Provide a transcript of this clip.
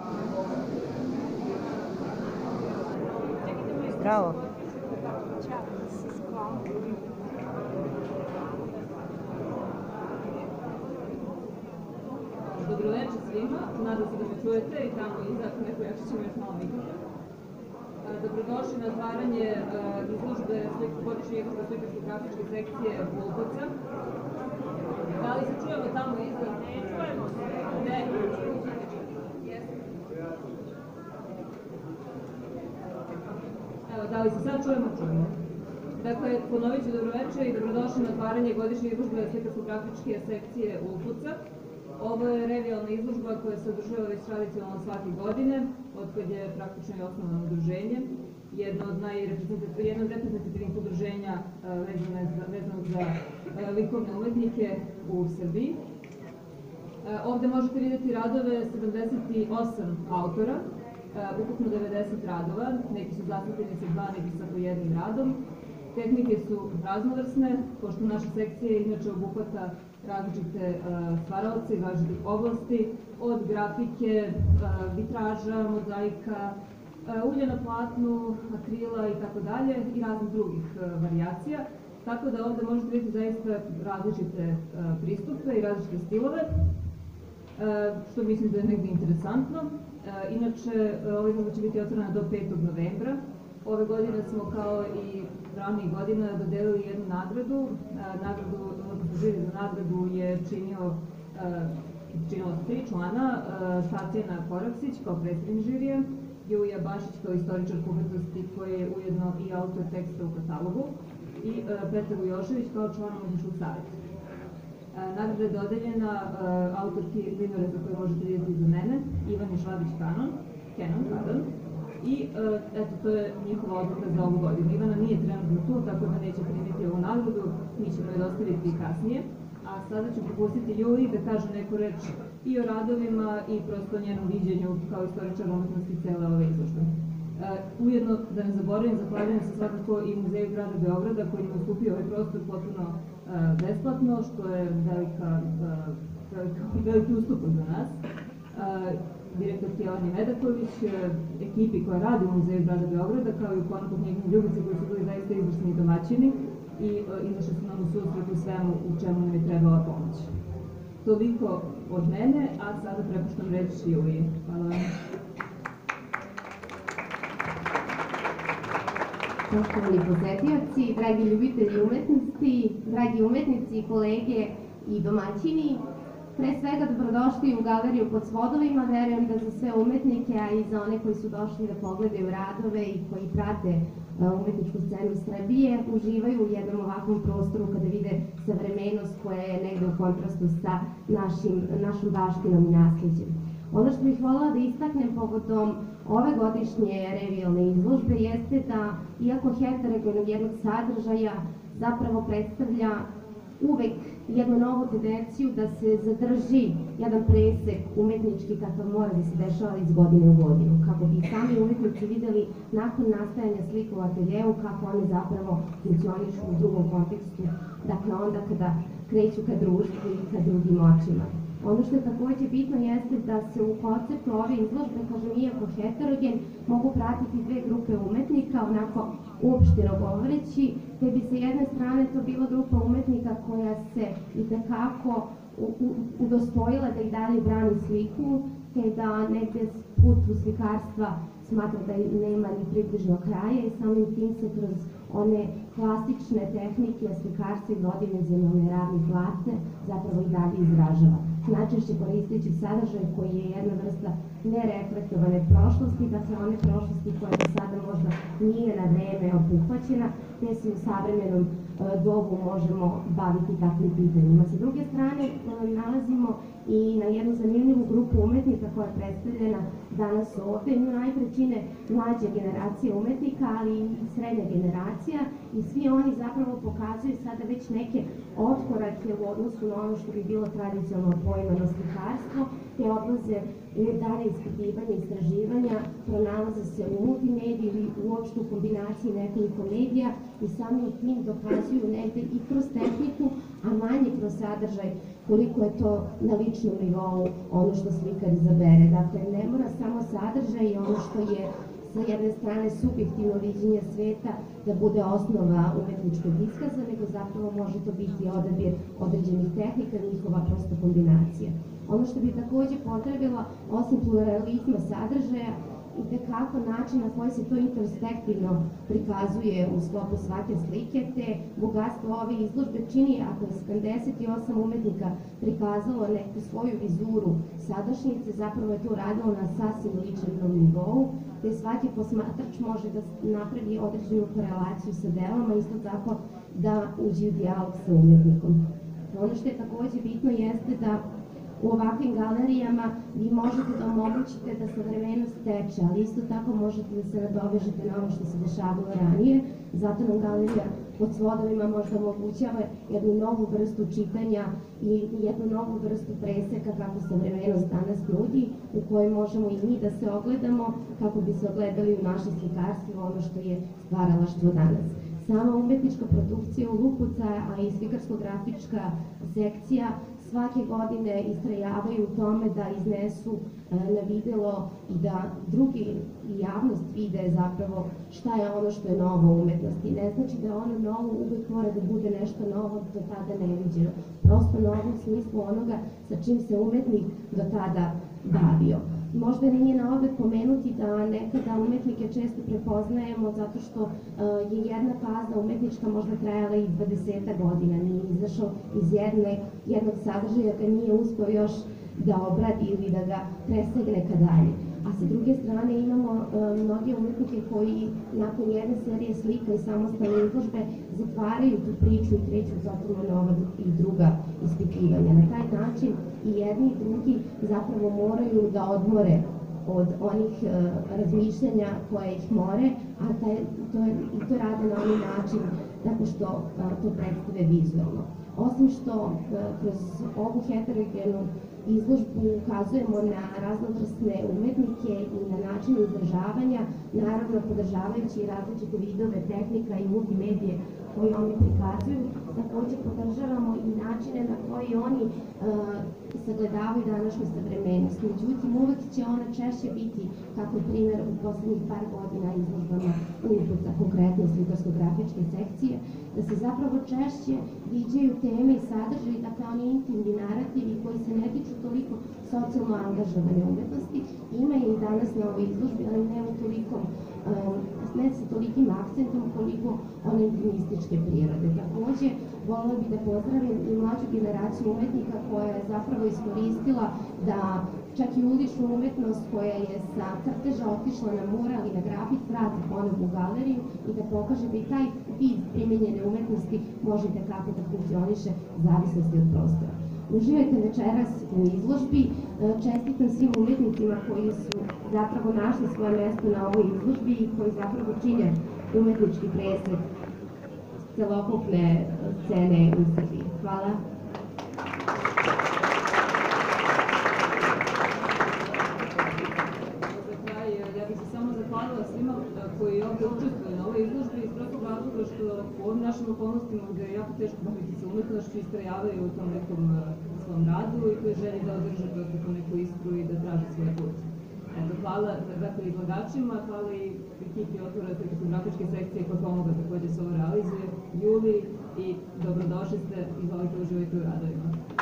Bravo. Dobroveče svima, nadam se da me čujete i tamo iza, ako neko jače ćemo još malo mikrofon. Dobrodošli na otvaranje izložbe godišnje izložbe slikarsko-grafičke sekcije Vulkovca. Da li se čujemo tamo iza? Ne čujemo se. Ne. Evo, da li se sad čujemo? Čujemo. Dakle, ponovit ću dobroveče i dobrodošli na otvaranje godišnje izložbe slikarsko-grafičke sekcije Vulkovca. Ovo je revijalna izložba koja se održava već tradicionalno svake godine, otkad je praktično i osnovano udruženje. Jedno od reprezentativnih udruženja vezano za likovne umetnike u Srbiji. Ovde možete vidjeti radove 78 autora, ukupno 90 radova, neki su zasvetljeni sa dva, neki sa po jednim radom. Tehnike su raznovrsne, pošto naša sekcija inače obuhvata različite stvaraoce iz različitih oblasti, od grafike, vitraža, mozaika, ulja na platnu, akrila i tako dalje i raznih drugih varijacija. Tako da ovde možete vidjeti zaista različite pristupe i različite stilove, što mislim da je negdje interesantno. Inače, ova izložba će biti otvorena do 5. novembra. Ove godine smo, kao i ranijih godina, dodelili jednu nagradu. Žiri za nagradu je činilo 3 člana, Tatjana Koraksić kao predsednik žirija, Julija Bašić kao istoričarka umetnosti koja je ujedno i autor teksta u katalogu i Petar Vujošević kao član umetničkog saveta. Nagrada je dodeljena autorki linoreza koju možete vidjeti iza mene, Ivani Švabić-Kenon, i eto, to je njihova odluka za ovu godinu. Ivana nije trenutno tu, tako da neće primiti ovu nagradu, mi ćemo je dostaviti kasnije. A sada ću propustiti Juliji da kaže neku reč i o radovima i prosto o njenom viđenju kao istoričar umetnosti cele ove izložbe. Ujedno, da ne zaboravim, zahvaljujem se svakako i Muzeju grada Beograda koji nam ustupio ovaj prostor potpuno besplatno, što je veliki ustupak za nas. Direktor Jelani Medaković, ekipi koja radi u Muzeju grada Beograda, kao i u Konaku knjižne ljubice koji su bili zaista izvrsni domaćini i izašli su nam u susret u svemu u čemu nam je trebala pomoć. Toliko od mene, a sada prepuštam reč Juliji. Hvala vam. Poštovani posetioci, dragi ljubitelji umetnosti, dragi umetnici, kolege i domaćini, pre svega dobrodošli u galeriju Pod svodovima. Verujem da za sve umetnike, a i za one koji su došli da pogledaju radove i koji prate umetničku scenu Srbije, uživaju u jednom ovakvom prostoru kada vide savremenost koja je negde u kontrastu sa našom baštinom i nasleđem. Ono što bih voljela da istaknem povodom ove godišnje revijalne izložbe jeste da, iako heterogenog jednog sadržaja zapravo predstavlja uvek jednu novu tendenciju da se zadrži jedan presek umetnički kakav mora da se dešava iz godine u godinu, kako bi sami umetnici videli nakon nastajanja slika u ateljeu kako one zapravo funkcionišu u drugom kontekstu, dakle onda kada kreću ka društvu i ka drugim očima. Ono što je takođe bitno jeste da se u konceptu ove izložbe, kažem, iako heterogen, mogu pratiti dve grupe umetnika, onako uopšteno govoreći, te bi sa jedne strane to bila grupa umetnika koja se itekako udostojila da i dalje brani sliku, te da negde put u slikarstva smatra da nema ni približno kraja i samim tim se kroz one klasične tehnike slikarstva i godimenzionalne ravne platne zapravo i dalje izražava. Najčešće koristeći sadržaj koji je jedna vrsta nereflektovane prošlosti, dakle one prošlosti koja do sada možda nije na vreme obuhvaćena, te se u savremenom dobu možemo baviti takvim pitanjima. Sa druge strane, nalazimo i na jednu zanimljivu grupu umetnika koja je predstavljena danas ovde. Nju najpre čine mlađa generacija umetnika, ali i srednja generacija, i svi oni zapravo pokazuju sada već neke otkorake u odnosu na ono što bi bilo tradicionalno poimano slikarstvo, te odlaze u dalje ispitivanja, istraživanja, pronalaze se u multimediji ili uopšte u kombinaciji nekoliko medija i samim tim dokazuju negde i kroz tehniku, a manje kroz sadržaj koliko je to na ličnom nivou ono što slikar izabere. Dakle, ne mora samo sadržaj i ono što je sa jedne strane subjektivno viđenje sveta da bude osnova umetničkog iskaza, nego zapravo može to biti odabir određenih tehnika, njihova prosta kombinacija. Ono što bi takođe potrebilo, osim pluralizma sadržaja, i tekako način na koji se to introspektivno prikazuje u sklopu svake slike, te bogatstvo ove izložbe čini, ako je 78 umetnika prikazalo neku svoju vizuru sadašnjice, zapravo je to radilo na sasvim ličnom nivou, te svaki posmatrač može da napravi određenu korelaciju sa delama, isto tako da uđe u dijalog sa umetnikom. Ono što je takođe bitno jeste da u ovakvim galerijama vi možete da omogućite da savremenost teče, ali isto tako možete da se nadovežete na ono što se dešavalo ranije. Zato nam galerija pod svodovima možda omogućava jednu novu vrstu čitanja i jednu novu vrstu preseka kako savremenost danas nudi, u kojoj možemo i mi da se ogledamo kako bi se ogledali u naše slikarstvo, ono što je stvaralaštvo danas. Sama umetnička produkcija u Lupuca, a i slikarsko-grafička sekcija svake godine istrajavaju u tome da iznesu na videlo i da drugi i javnost vide zapravo šta je ono što je novo u umetnosti. Ne znači da ono novo uvek mora da bude nešto novo do tada neviđeno. Prosto novo u smislu onoga sa čim se umetnik do tada bavio. Možda nije na odmet pomenuti da nekada umetnike često prepoznajemo zato što je jedna faza umetnička možda trajala i 20 godina, nije izašao iz jednog sadržaja ga nije uspeo još da obradi ili da ga presegne ka dalje. A sa druge strane imamo mnoge umetnike koji nakon jedne serije slika i samostalne izložbe zatvaraju tu priču i kreću totalno nova i druga ispitivanja. Na taj način i jedni i drugi zapravo moraju da odmore od onih razmišljanja koje ih more, a to rade na onaj način tako što to predstave vizualno. Osim što kroz ovu heterogenu izložbu ukazujemo na raznovrsne umetnike i na način izražavanja, naravno podržavajući različite vidove tehnika i multimedije koje oni prikazuju, takođe podržavamo i načine na koji oni sagledavaju današnju savremenost. Međutim, uvek će ona češće biti, kako je primjer u poslednjih par godina izložbama Lupuca, konkretno slikarsko-grafičke sekcije, da se zapravo češće viđaju teme i sadržaji, dakle oni intimni narativi koji se ne tiču toliko socijalno angažovane umetnosti. Ima je i danas na ovoj izložbi, ali ne sa tolikim akcentom koliko one intimističke prirode. Takođe, volela bih da pozdravim i mlađu generaciju umetnika koja je zapravo iskoristila da čak i uličnu umetnost koja je sa crteža otišla na mural i na grafit vrati ponovno u galeriju i da pokaže da i taj vid primenjene umetnosti može kako da funkcioniše zavisnosti od prostora. Uživajte večeras u izložbi, čestitam svim umetnicima koji su zapravo našli svoje mesto na ovoj izložbi i koji zapravo čine umetnički presek celokupne scene u Srbiji. Hvala. Za kraj, ja bih se samo zahvalila svima koji ovdje učestvuju na ovoj izložbi iz prostog razloga što u ovim našim okolnostima gde je jako teško baviti se umetnošću istrajavaju u tom nekom svom radu i koji želi da održe prosto tu neku iskru i da traže svoj put. Eto, hvala izlagačima, hvala i ekipi Otvora slikarsko-grafičke sekcije koja pomogla takođe se ovo realizuje, Juli, i dobrodošli ste, izvolite, uživajte u radovima.